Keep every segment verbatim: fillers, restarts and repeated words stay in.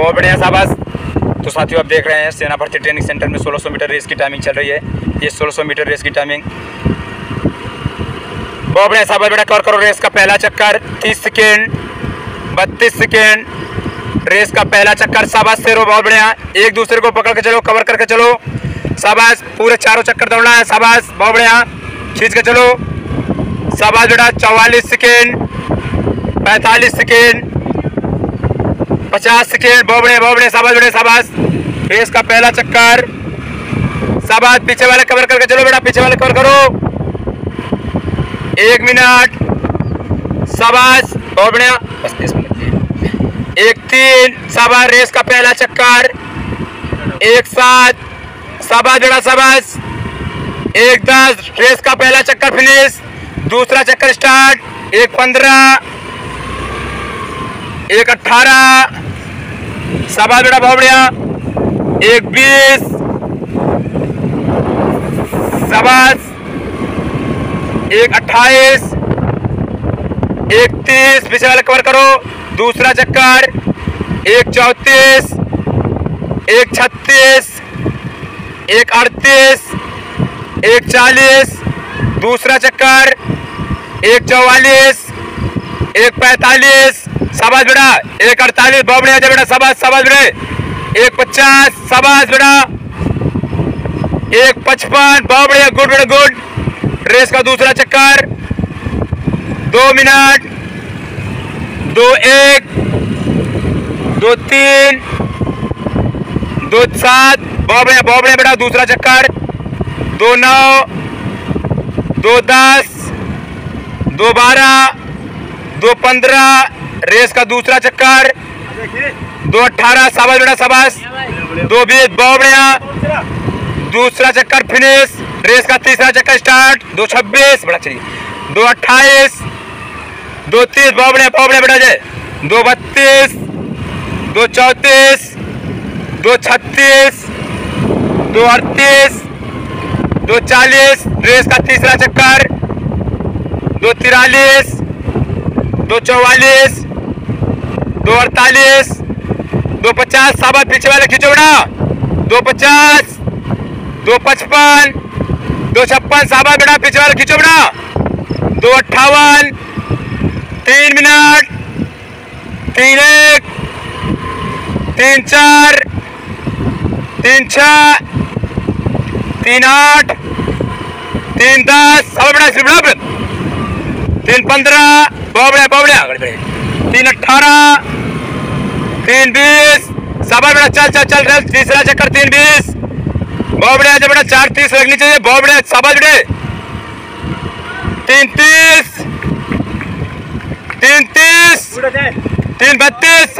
बहुत बढ़िया शाबाश। तो साथियों आप देख रहे हैं सेना भर्ती ट्रेनिंग सेंटर में सोलह सौ मीटर रेस की टाइमिंग चल रही है। ये सोलह सौ मीटर रेस की टाइमिंग बहुत बढ़िया शाबाश बेटा। कवर करो रेस का पहला चक्कर तीस सेकेंड बत्तीस सेकेंड रेस का पहला चक्कर। शाबाश शेरो बहुत बढ़िया। एक दूसरे को पकड़ के चलो, कवर करके चलो। शाबाश पूरे चारों चक्कर दौड़ना है। शाबाश बहुत बढ़िया, खींच के चलो। शाबाश बेटा। चौवालीस सेकेंड पैंतालीस सेकेंड पचास सेकेंड बहुत बढ़िया बहुत बढ़िया। शाबाश बेटा शाबाश। रेस का पहला चक्कर। शाबाश पीछे वाले कवर करके चलो बेटा, पीछे वाले कवर करो। एक मिनट। शाबाश बहुत बढ़िया। बस तीस मिनट। एक तीन। शाबाश रेस का पहला चक्कर। एक सात। शाबाश बेटा शाबाश। एक दस रेस का पहला चक्कर फिनिश। दूसरा चक्कर स्टार्ट। एक पंद्रह। एक अठारह। शाबाश बेटा बहुत बढ़िया। एक बीस। शाबाश। एक अट्ठाईस। एक तीस पीछे वाले कवर करो। दूसरा चक्कर। एक चौंतीस। एक छत्तीस। एक अड़तीस। एक चालीस। दूसरा चक्कर। एक चौवालीस। एक पैंतालीस। शाबाश बेटा। एक अड़तालीस बहुत बढ़िया बेटा शाबाश शाबाश बेटे। एक पचास। शाबाश बेटा। एक पचपन बहुत बढ़िया गुड बेटा गुड। रेस का दूसरा चक्कर। दो मिनट। दो एक। दो तीन। दो सात बहुत बढ़िया बहुत बढ़िया बेटा। दूसरा चक्कर। दो नौ। दो दस। दो बारह। दो पंद्रह। रेस का दूसरा चक्कर। दो अठारह। शाबाश बेटा शाबाश। दो बीस बहुत बढ़िया। दूसरा चक्कर फिनिश। रेस का तीसरा चक्कर स्टार्ट। दो छब्बीस बड़ा चलिए। दो अट्ठाईस। दो तीस बहुत बढ़िया बहुत बढ़िया बेटा जय। दो बत्तीस। दो चौंतीस। दो छत्तीस। दो अड़तीस। दो चालीस। रेस का तीसरा चक्कर। दो तिरालीस। दो चौवालीस। दो अड़तालीस। दो पचास। शाबाश पीछे वाले खींचो बेटा। दो पचास। दो पचपन। दो छप्पन। शाबाश बेटा पीछे वाले खींचो बेटा। दो अट्ठावन। तीन मिनट। तीन एक। तीन चार। तीन छः। तीन आठ। तीन दस। शाबाश बेटा सिर्फ तीन पंद्रह बहुत बढ़िया बहुत बढ़िया। तीन अट्ठारह। तीन बीस। शाबाश बेटा चल चल चल चल। तीसरा चक्कर तीन बीस बहुत बढ़िया बेटा। चार तीस लगनी चाहिए बहुत बढ़िया शाबाश बेटे। तीन तीस। तीन तीस। तीन बत्तीस।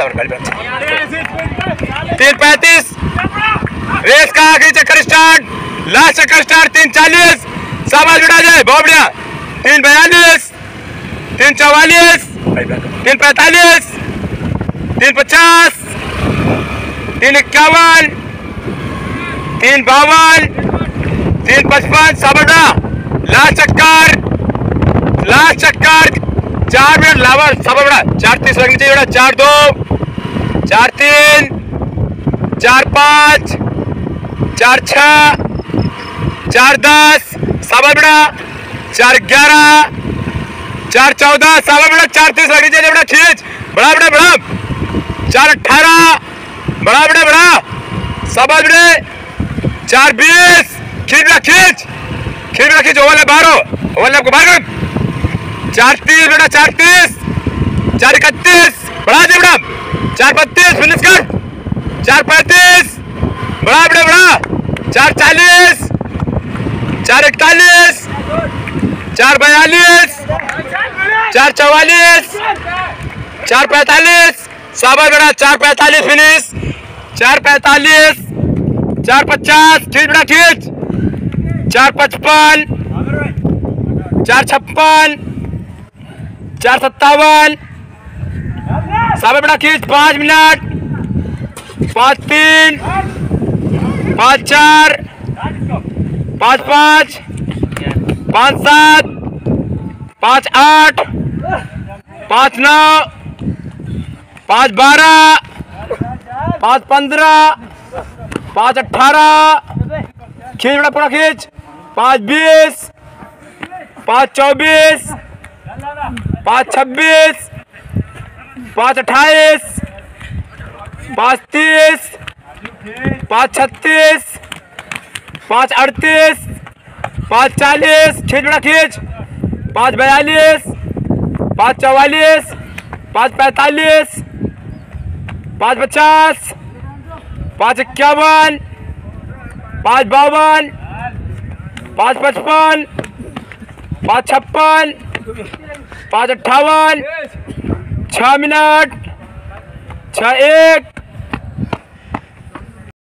तीन पैंतीस। रेस का आखिरी चक्कर स्टार्ट। लास्ट चक्कर स्टार्ट। तीन चालीस। शाबाश बेटा जय बहुत बढ़िया। तीन बयालीस। तीन चौवालीस। तीन पैंतालीस। तीन पचास। तीन इक्यावन। तीन बावन। तीन पचपन। शाबाश लास्ट चक्कर। लास्ट चक्कर चार मिनट लावर शाबाश बड़ा। चार तीस लगनी चाहिए बेटा। चार दो। चार तीन। चार पाँच। चार छः। चार दस। शाबाश बेटा। चार ग्यारह। चार चौदह। शाबाश बेटा। चार तीस लगनी चाहिए बेटा। खींच बड़ा बड़ा बड़ा। चार अठारह। बड़ा बड़ा बड़ा। शाबाश बेटे। चार बीस। खींच बेटा खींच। खींच बेटा खींच। ओवरलैप बाहर ओवरलैप को बाहर। चार तीस बेटा। चार तीस। चार इकतीस। बढ़ा दे बेटा। चार बत्तीस फिनिश कर। चार पैंतीस। बड़ा बेटा बड़ा। चार चालीस। चार इकतालीस। चार बयालीस। चार चौवालीस। चार पैंतालीस। शाबाश बेटा। चार पैंतालीस फिनिश। चार पैंतालीस। चार पचास। खींच बेटा खींच। चार पचपन। चार छप्पन। चार सत्तावन। शाबाश बेटा खींच। पाँच मिनट। पाँच तीन। पाँच चार। पाँच पाँच। पाँच सात। पाँच आठ। पाँच नौ। पाँच बारह। पाँच पंद्रह, पाँच अट्ठारह, खींच बड़ा पूरा खींच, पाँच बीस, पाँच चौबीस, पाँच छब्बीस, पाँच अट्ठाईस, पाँच तीस, पाँच छत्तीस, पाँच अड़तीस, पाँच चालीस, खींच बड़ा खींच, पाँच बयालीस, पाँच चौवालीस, पाँच पैंतालीस, पाँच पचास, पाँच इक्यावन, पाँच बावन, पाँच पचपन, पाँच छप्पन, पाँच अट्ठावन, छः मिनट, छः एक,